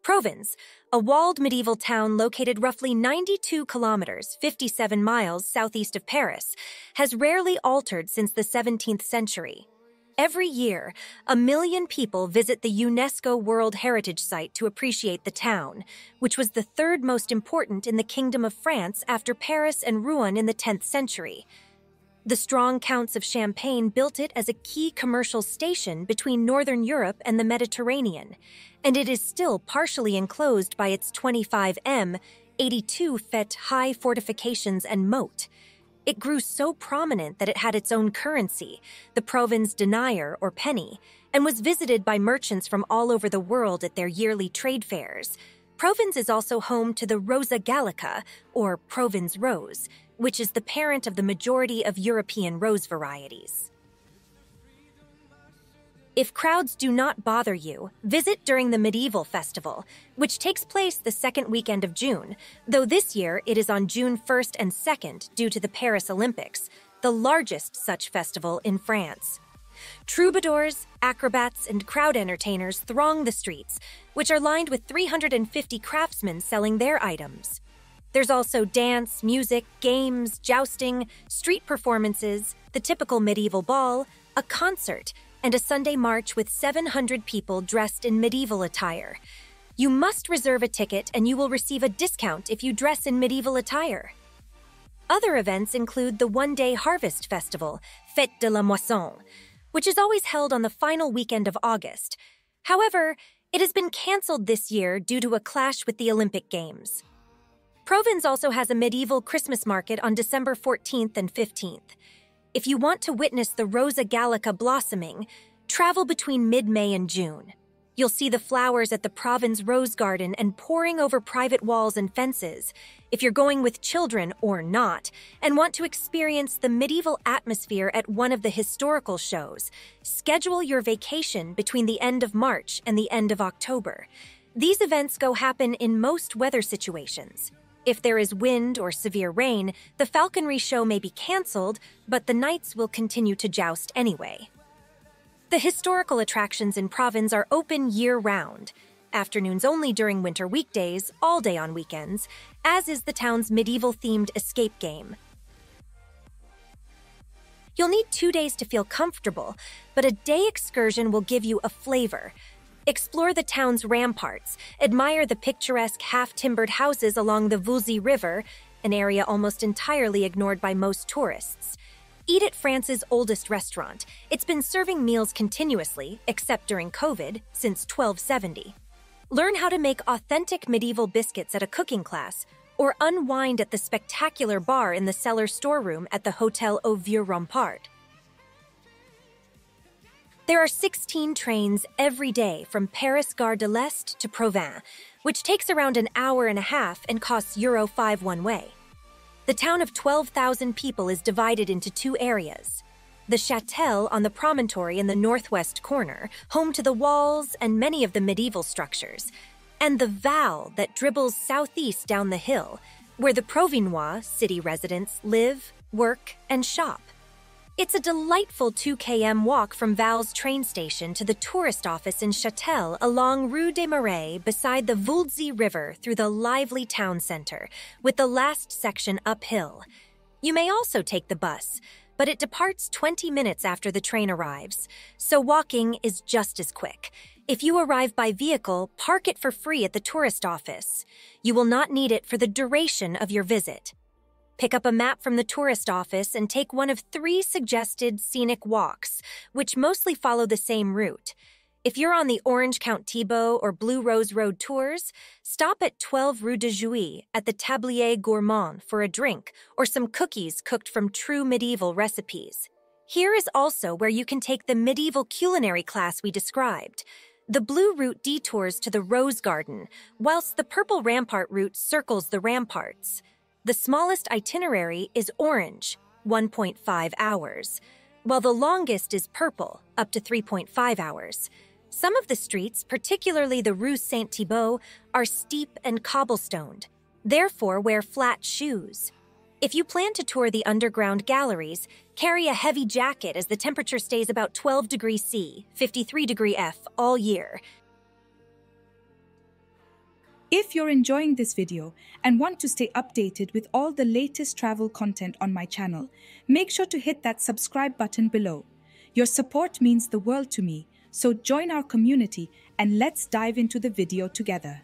Provins, a walled medieval town located roughly 92 kilometers, 57 miles southeast of Paris, has rarely altered since the 17th century. Every year, 1 million people visit the UNESCO World Heritage Site to appreciate the town, which was the third most important in the Kingdom of France after Paris and Rouen in the 10th century. The strong Counts of Champagne built it as a key commercial station between Northern Europe and the Mediterranean, and it is still partially enclosed by its 25 m, 82 feet high fortifications and moat. It grew so prominent that it had its own currency, the Provins denier or penny, and was visited by merchants from all over the world at their yearly trade fairs. Provins is also home to the Rosa Gallica, or Provins rose, which is the parent of the majority of European rose varieties. If crowds do not bother you, visit during the Medieval Festival, which takes place the second weekend of June, though this year it is on June 1st and 2nd due to the Paris Olympics, the largest such festival in France. Troubadours, acrobats, and crowd entertainers throng the streets, which are lined with 350 craftsmen selling their items. There's also dance, music, games, jousting, street performances, the typical medieval ball, a concert, and a Sunday march with 700 people dressed in medieval attire. You must reserve a ticket and you will receive a discount if you dress in medieval attire. Other events include the one-day harvest festival, Fête de la Moisson, which is always held on the final weekend of August. However, it has been canceled this year due to a clash with the Olympic Games. Provins also has a medieval Christmas market on December 14th and 15th. If you want to witness the Rosa Gallica blossoming, travel between mid-May and June. You'll see the flowers at the Provins Rose Garden and pouring over private walls and fences. If you're going with children or not, and want to experience the medieval atmosphere at one of the historical shows, schedule your vacation between the end of March and the end of October. These events happen in most weather situations. If there is wind or severe rain, the falconry show may be canceled, but the knights will continue to joust anyway. The historical attractions in Provins are open year-round, afternoons only during winter weekdays, all day on weekends, as is the town's medieval-themed escape game. You'll need 2 days to feel comfortable, but a day excursion will give you a flavor. Explore the town's ramparts, admire the picturesque half-timbered houses along the Voulzy River, an area almost entirely ignored by most tourists. Eat at France's oldest restaurant. It's been serving meals continuously, except during COVID, since 1270. Learn how to make authentic medieval biscuits at a cooking class, or unwind at the spectacular bar in the cellar storeroom at the Hôtel au Vieux Rempart. There are 16 trains every day from Paris Gare de l'Est to Provins, which takes around an hour and a half and costs €5 one way. The town of 12,000 people is divided into 2 areas. The Châtel on the promontory in the northwest corner, home to the walls and many of the medieval structures, and the Val that dribbles southeast down the hill, where the Provinois city residents live, work, and shop. It's a delightful 2 km walk from Val's train station to the tourist office in Châtel along Rue des Marais beside the Voulzy River through the lively town center, with the last section uphill. You may also take the bus, but it departs 20 minutes after the train arrives, so walking is just as quick. If you arrive by vehicle, park it for free at the tourist office. You will not need it for the duration of your visit. Pick up a map from the tourist office and take one of 3 suggested scenic walks, which mostly follow the same route. If you're on the Orange Count Thibault or Blue Rose Road tours, stop at 12 Rue de Jouy at the Tablier Gourmand for a drink or some cookies cooked from true medieval recipes. Here is also where you can take the medieval culinary class we described. The blue route detours to the Rose Garden, whilst the purple rampart route circles the ramparts. The smallest itinerary is orange, 1.5 hours, while the longest is purple, up to 3.5 hours. Some of the streets, particularly the Rue Saint-Thibault, are steep and cobblestoned. Therefore, wear flat shoes. If you plan to tour the underground galleries, carry a heavy jacket as the temperature stays about 12 degrees C, 53 degree F all year. If you're enjoying this video and want to stay updated with all the latest travel content on my channel, make sure to hit that subscribe button below. Your support means the world to me, so join our community and let's dive into the video together.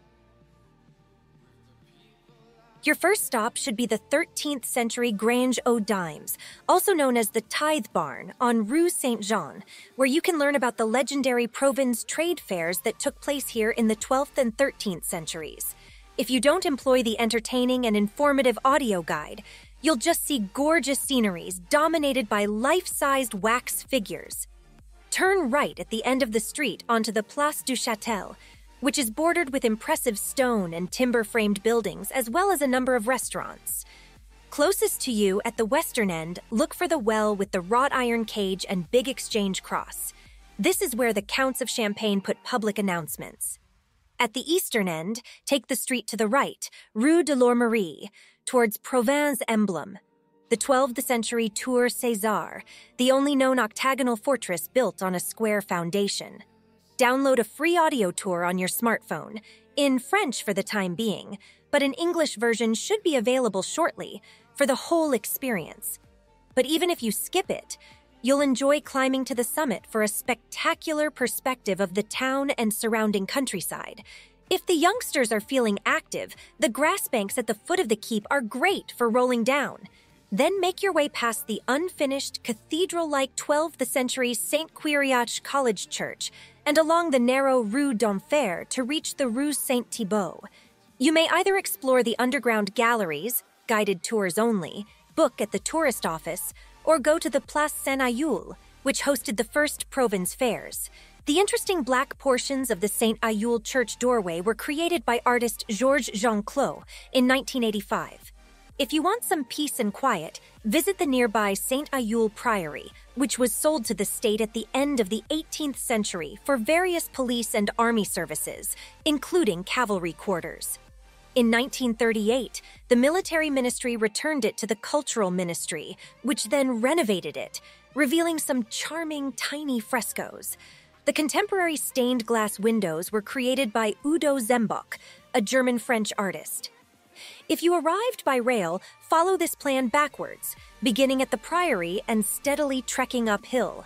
Your first stop should be the 13th century Grange aux Dames, also known as the Tithe Barn, on Rue Saint-Jean, where you can learn about the legendary Provins trade fairs that took place here in the 12th and 13th centuries. If you don't employ the entertaining and informative audio guide, you'll just see gorgeous sceneries dominated by life-sized wax figures. Turn right at the end of the street onto the Place du Châtel, which is bordered with impressive stone and timber-framed buildings, as well as a number of restaurants. Closest to you at the western end, look for the well with the wrought iron cage and big exchange cross. This is where the Counts of Champagne put public announcements. At the eastern end, take the street to the right, Rue de l'Ormerie, towards Provins emblem, the 12th century Tour César, the only known octagonal fortress built on a square foundation. Download a free audio tour on your smartphone, in French for the time being, but an English version should be available shortly for the whole experience. But even if you skip it, you'll enjoy climbing to the summit for a spectacular perspective of the town and surrounding countryside. If the youngsters are feeling active, the grass banks at the foot of the keep are great for rolling down. Then make your way past the unfinished, cathedral-like 12th century St. Quiriac College Church and along the narrow Rue d'Enfer to reach the Rue Saint-Thibault. You may either explore the underground galleries, guided tours only, book at the tourist office, or go to the Place Saint-Ayoul, which hosted the first Provins fairs. The interesting black portions of the Saint-Ayoul church doorway were created by artist Georges Jean-Claude in 1985. If you want some peace and quiet, visit the nearby Saint-Ayoul Priory, which was sold to the state at the end of the 18th century for various police and army services, including cavalry quarters. In 1938, the military ministry returned it to the cultural ministry, which then renovated it, revealing some charming tiny frescoes. The contemporary stained glass windows were created by Udo Zembock, a German-French artist. If you arrived by rail, follow this plan backwards, beginning at the Priory and steadily trekking uphill.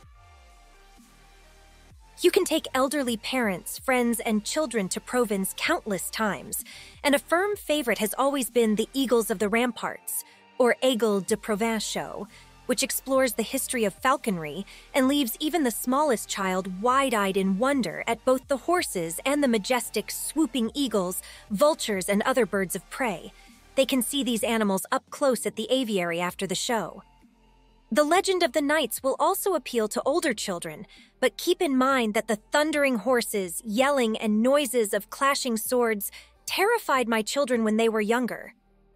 You can take elderly parents, friends, and children to Provins countless times, and a firm favorite has always been the Eagles of the Ramparts, or Aigle de Provins show, which explores the history of falconry and leaves even the smallest child wide-eyed in wonder at both the horses and the majestic swooping eagles, vultures, and other birds of prey. They can see these animals up close at the aviary after the show. The legend of the knights will also appeal to older children, but keep in mind that the thundering horses, yelling, and noises of clashing swords terrified my children when they were younger.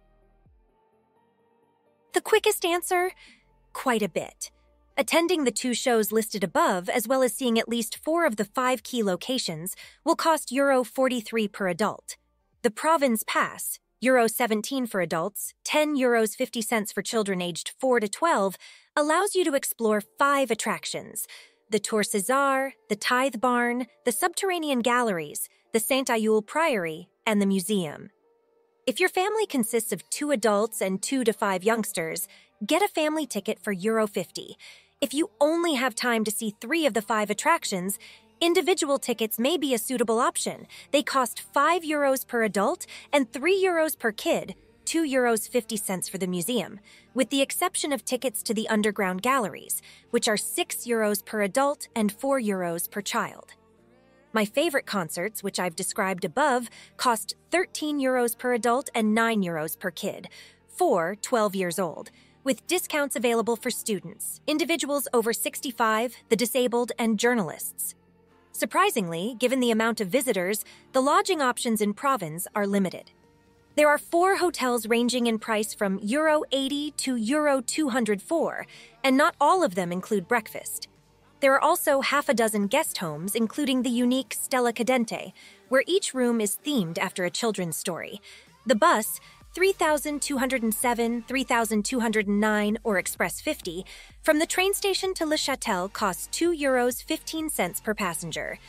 The quickest answer? Quite a bit. Attending the 2 shows listed above, as well as seeing at least 4 of the 5 key locations, will cost €43 per adult. The Provins Pass, €17 for adults, €10.50 for children aged 4 to 12, allows you to explore 5 attractions: the Tour César, the Tithe Barn, the subterranean galleries, the Saint-Ayoul Priory, and the museum. If your family consists of 2 adults and 2 to 5 youngsters, get a family ticket for €50. If you only have time to see 3 of the 5 attractions, individual tickets may be a suitable option. They cost €5 per adult and €3 per kid, €2.50 for the museum, with the exception of tickets to the underground galleries, which are €6 per adult and €4 per child. My favorite concerts, which I've described above, cost €13 per adult and €9 per kid, for 12 years old, with discounts available for students, individuals over 65, the disabled, and journalists. Surprisingly, given the amount of visitors, the lodging options in Provins are limited. There are 4 hotels ranging in price from €80 to €204, and not all of them include breakfast. There are also half a dozen guest homes, including the unique Stella Cadente, where each room is themed after a children's story. The bus, 3207, 3209, or Express 50, from the train station to Le Châtel costs €2.15 per passenger.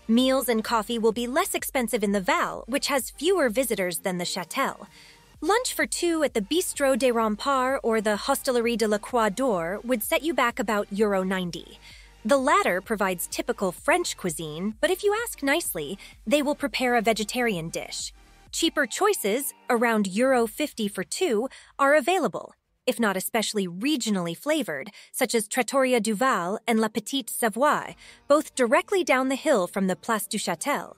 Meals and coffee will be less expensive in the Val, which has fewer visitors than the Châtel. Lunch for two at the Bistrot des Remparts or the Hostelerie de la Croix d'Or would set you back about €90. The latter provides typical French cuisine, but if you ask nicely, they will prepare a vegetarian dish. Cheaper choices, around €50 for two, are available, if not especially regionally flavored, such as Trattoria du Val and La Petite Savoie, both directly down the hill from the Place du Châtel.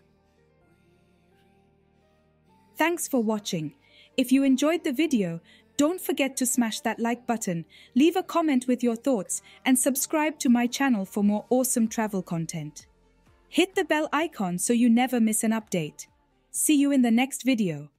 Thanks for watching. If you enjoyed the video, don't forget to smash that like button, leave a comment with your thoughts, and subscribe to my channel for more awesome travel content. Hit the bell icon so you never miss an update. See you in the next video.